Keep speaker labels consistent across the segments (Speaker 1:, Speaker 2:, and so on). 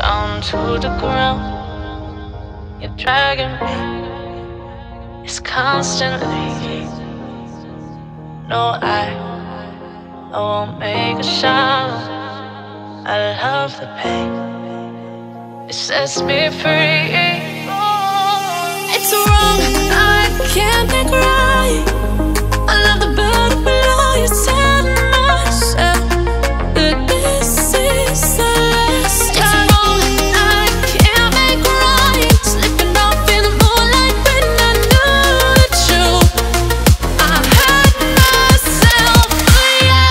Speaker 1: down to the ground. You're dragging me, it's constantly. No, I won't make a sound. I love the pain, it sets me free. It's wrong, I can't make right. I love the bird below you, said myself that this is the last time. It's wrong, I can't make right. Slipping off in the moonlight when I knew the truth. I hurt myself for you.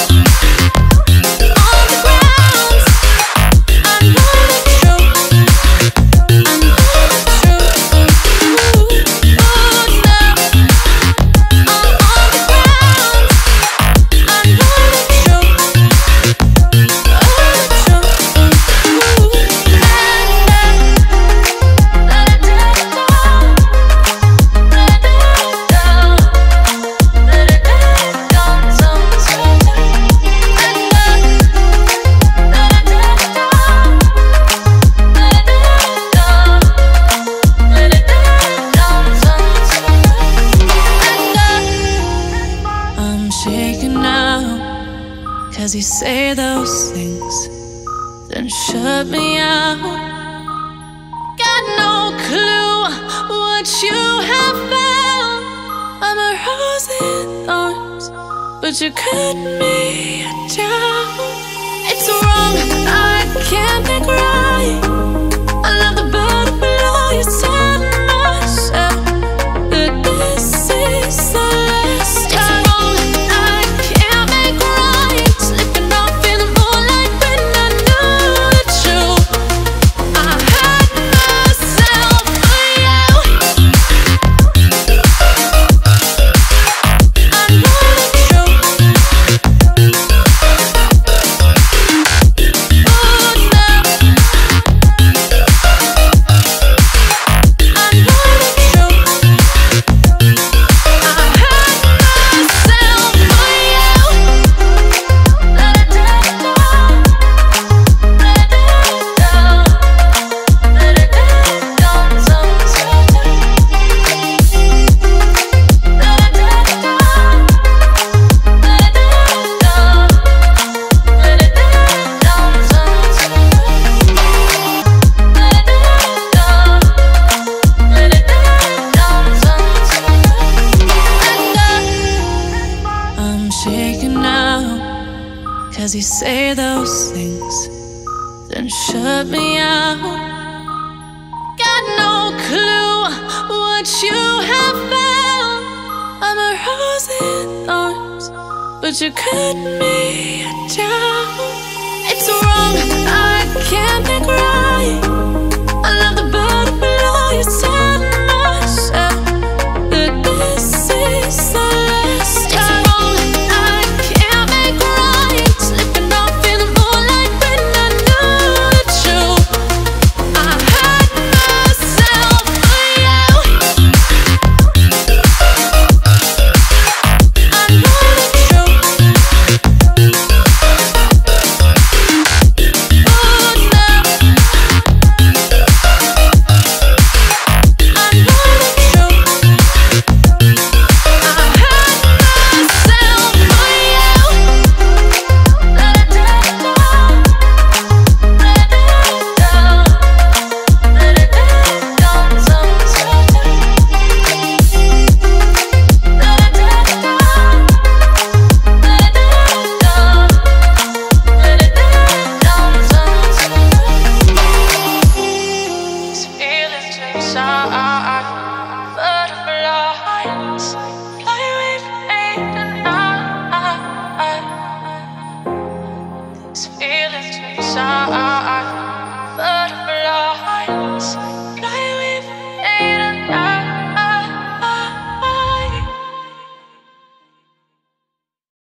Speaker 1: On the ground, I know the truth. I know the truth. Oh no, I'm on the ground. I know the truth. I'm shaking now, 'cause you say those things, then shut me out. Got no clue what you have found. I'm a rose in thorns, but you cut me down. It's wrong, I can't think right. I love the bird below you, said myself that this is the last time. It's wrong, I can't make right. Slipping off in the moonlight when I knew the truth. I hurt myself for you. I know the truth. Oh no, I know the truth. I hurt myself for you. Let it down, let it down, let it down, sometimes. Let it down, let it down, let it down, sometimes. Let it down, let it down, sometimes. I'm shaking now, 'cause you say those things, then shut me out. Got no clue what you have found. I'm a rose in thorns, but you cut me down. It's wrong, I can't think right. I love the bird below you, said myself that this is the last time. It's wrong, I can't make right. Slipping off in the moonlight when I knew the truth. I hurt myself for you. I know the truth. Oh no, I know the truth. I hurt myself for you. Let it down, let it down, let it down, sometimes. Let it down, let it down, let it down, sometimes. These feelings take time.